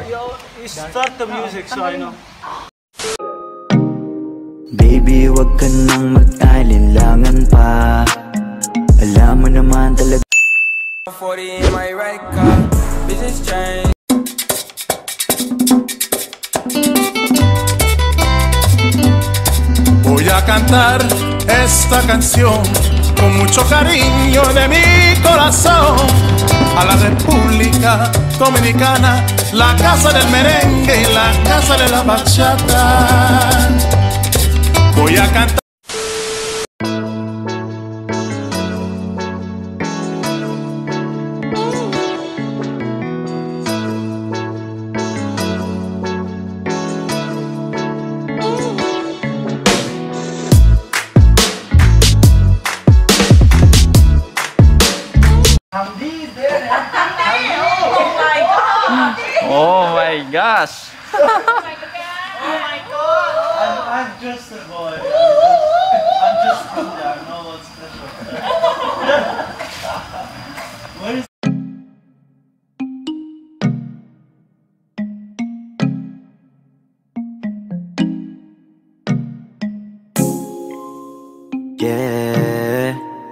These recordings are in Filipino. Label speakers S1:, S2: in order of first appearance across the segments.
S1: You start the music so I know.
S2: Baby, wag ka nang mag-alinlangan pa. Alam mo naman talaga
S3: 40 in my right car, business change.
S4: Voy a cantar esta canción con mucho cariño de mi corazón a la República Dominicana, la casa del merengue y la casa de la bachata. Voy a cantar.
S5: Oh my gosh!
S1: Oh my god! I'm just a boy. I'm just from there. No one special. Where is
S2: yeah.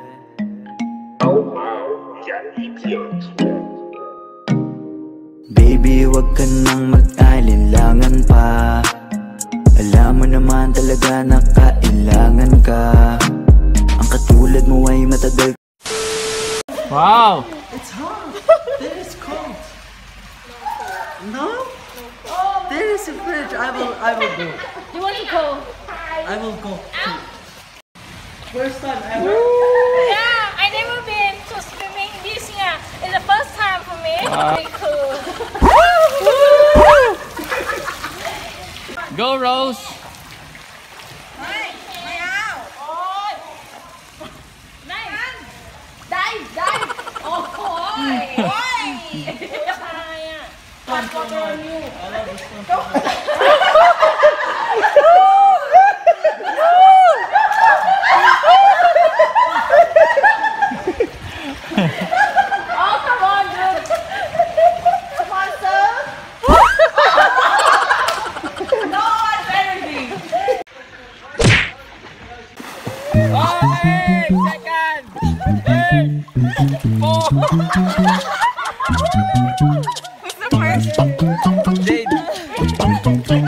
S2: Baby, wag ka nang mag-alinlangan pa. Alam mo naman talaga na kailangan ka. Ang katulad mo ay matagal.
S5: Wow!
S1: It's hot. There is cold. No? There is a fridge. I will go.
S6: You want to go?
S1: I will go. First time ever.
S6: Yeah, I never been to swimming this year. It's the first time for me. Pretty cool.
S5: Go, Rose!
S6: Dive! Oh, boy! Oh, come on, dude! Come on, sir! No one anything!
S5: Oh, 8 seconds! 8, 4.
S6: Who's the first?
S5: Jade.